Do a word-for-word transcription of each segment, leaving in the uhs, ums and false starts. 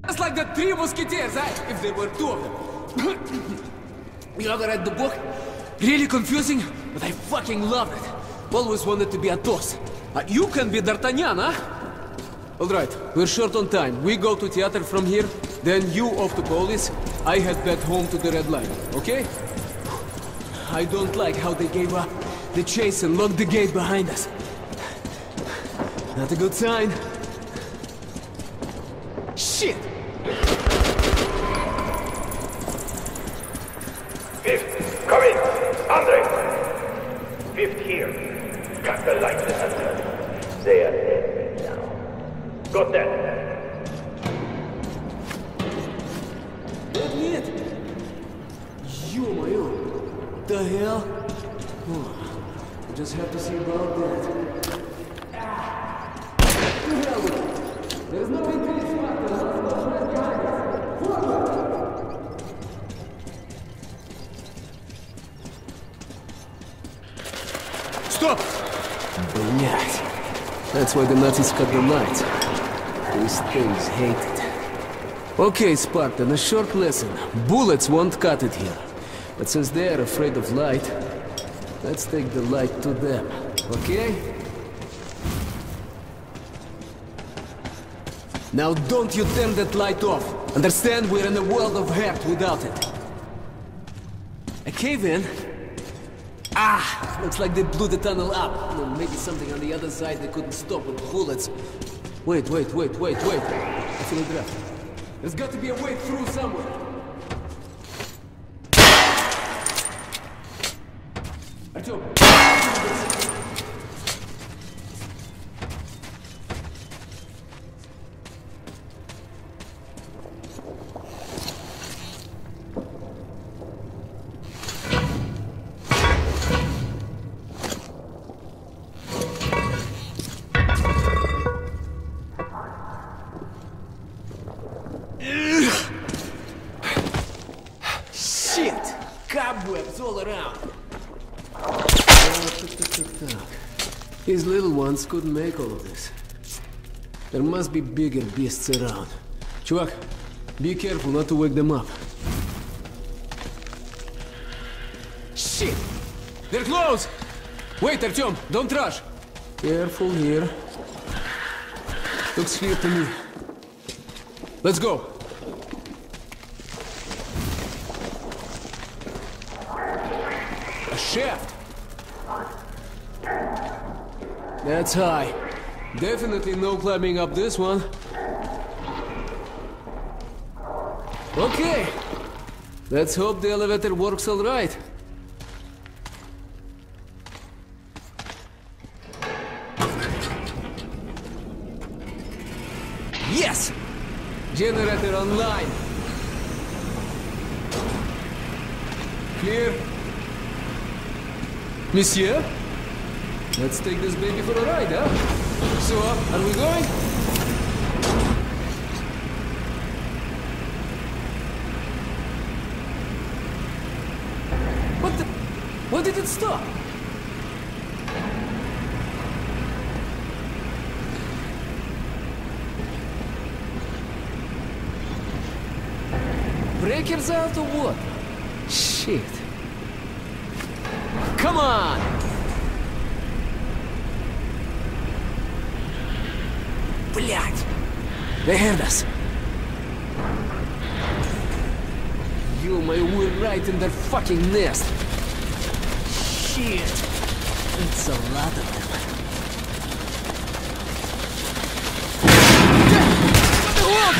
Just like the three musketeers, eh? If there were two of them. You ever read the book? Really confusing, but I fucking loved it. Always wanted to be Athos. Uh, you can be D'Artagnan, huh? Alright, we're short on time. We go to theater from here, then you off to police. I head back home to the Red Line, okay? I don't like how they gave up the chase and locked the gate behind us. Not a good sign. Shit! Fifth, come in! Andre! Fifth here. Cut the lights and they are dead now. Got that? That's it! Ё-моё! The hell? Oh, I just have to see about that. Ah! The hell with it! There's no increase factor. Let's go right behind us. Forward! Stop! Блять. That's why the Nazis cut the lights. These things hate it. Okay, Spartan, a short lesson. Bullets won't cut it here. But since they're afraid of light, let's take the light to them, okay? Now don't you turn that light off. Understand, we're in a world of hurt without it. A cave-in? Ah! Looks like they blew the tunnel up. Well, maybe something on the other side they couldn't stop with bullets. Wait, wait, wait, wait, wait. I feel a draft. There's got to be a way through somewhere. Артём! Shit! Cobwebs all around. These little ones couldn't make all of this. There must be bigger beasts around. Чувак, be careful not to wake them up. Shit! They're close! Wait, Artyom, don't rush! Careful here. Looks clear to me. Let's go! A shaft! That's high. Definitely no climbing up this one. Okay. Let's hope the elevator works all right. Yes! Generator online. Clear. Monsieur? Let's take this baby for a ride, huh? So, are we going? What the... Why did it stop? Breakers out or what? Shit. Come on! Блять! They heard us. You, my, we're right in their fucking nest. Shit! It's a lot of them. What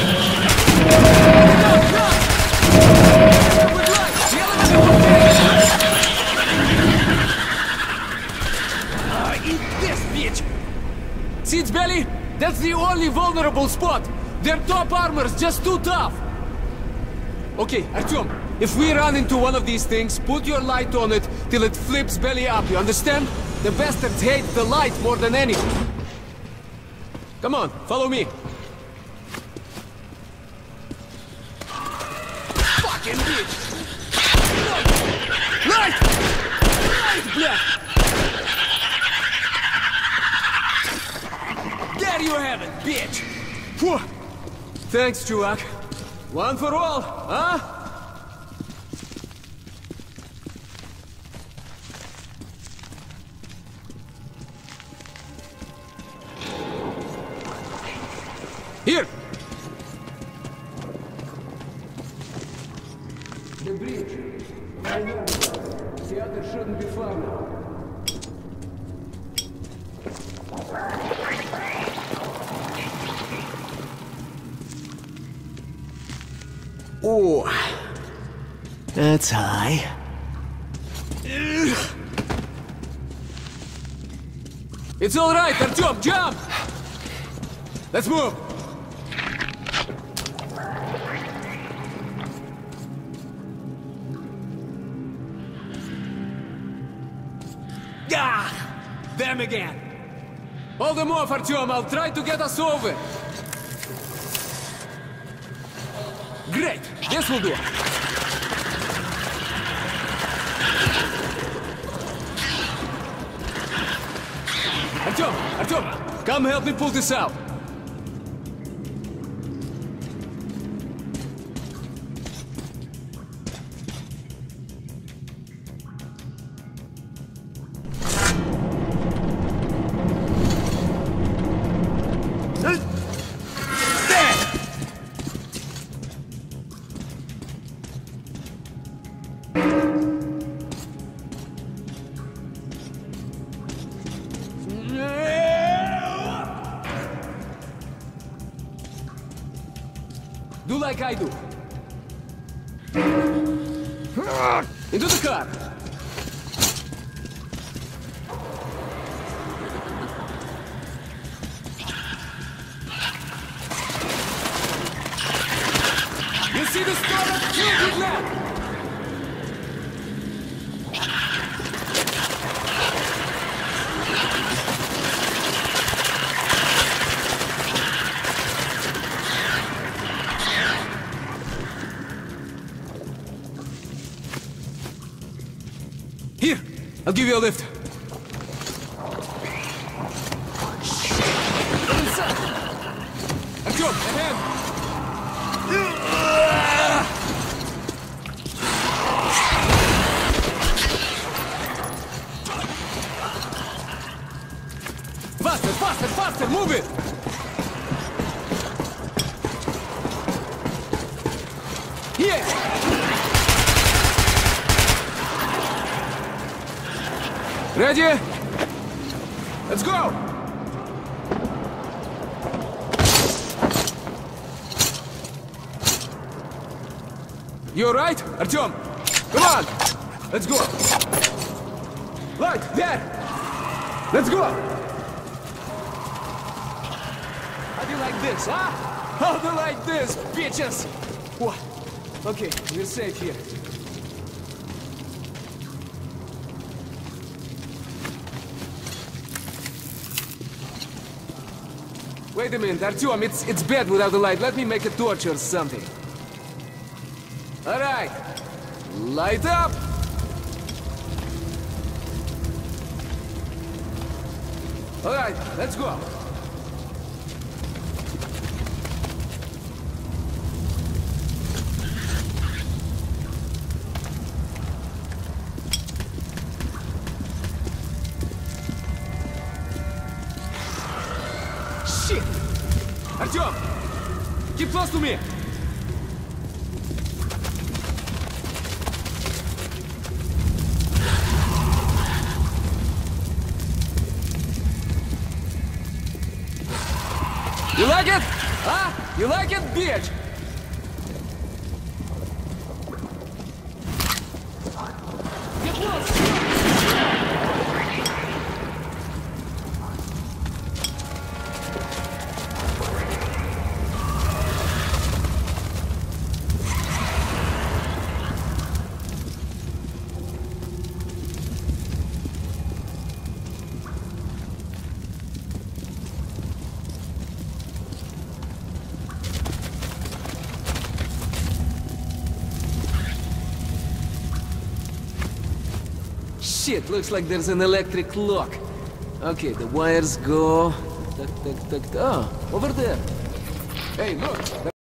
the eat this, bitch! See its belly? That's the only vulnerable spot! Their top armor's just too tough! Okay, Artyom, if we run into one of these things, put your light on it till it flips belly up, you understand? The bastards hate the light more than anything. Come on, follow me. Fucking bitch! Light! Light, блядь! There you have it, bitch! Whew. Thanks, чувак. One for all, huh? Here! The bridge. I know. The other shouldn't be far now. Oh, that's high. It's all right, Artyom, jump! Let's move! Ah! Them again! Hold them off, Artyom, I'll try to get us over! Great! This will do! Artyom! Artyom! Come help me pull this out! Do like I do. Into the car. You see the star? Kill with that. Here, I'll give you a lift. Artyom, ahead! Faster, faster, faster, move it! Yeah! Ready? Let's go! You alright, Artyom? Come on! Let's go! Light, there! Let's go! How do you like this, huh? How do you like this, bitches? What? Okay, we're safe here. Wait a minute, Artyom, it's, it's bad without the light. Let me make a torch or something. All right. Light up! All right, let's go. Shit! Artyom! Keep close to me! You like it? Huh? You like it, bitch? Get close! Shit, looks like there's an electric lock. Okay, the wires go... Tuck, tuck, tuck, tuck. Oh, over there. Hey, look!